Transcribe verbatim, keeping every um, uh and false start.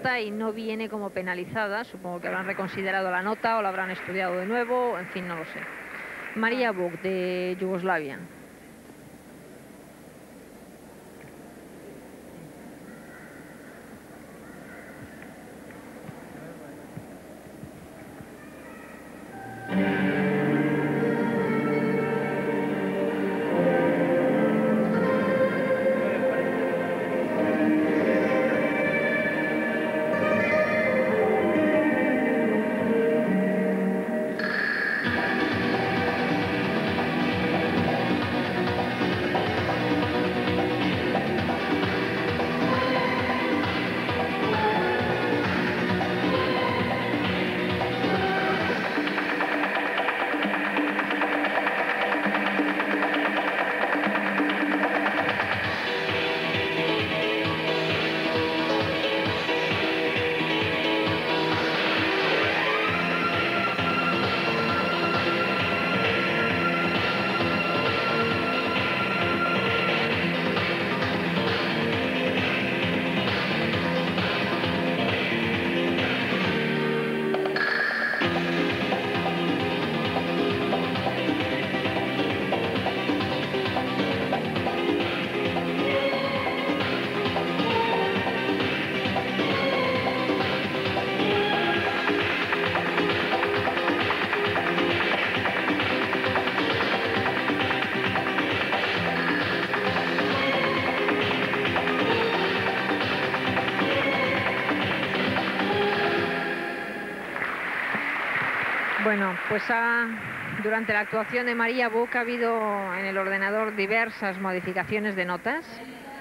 nota y no viene como penalizada. Supongo que habrán reconsiderado la nota o la habrán estudiado de nuevo, en fin, no lo sé. María Vuk, de Yugoslavia. Bueno, pues ha, durante la actuación de María Vuk ha habido en el ordenador diversas modificaciones de notas.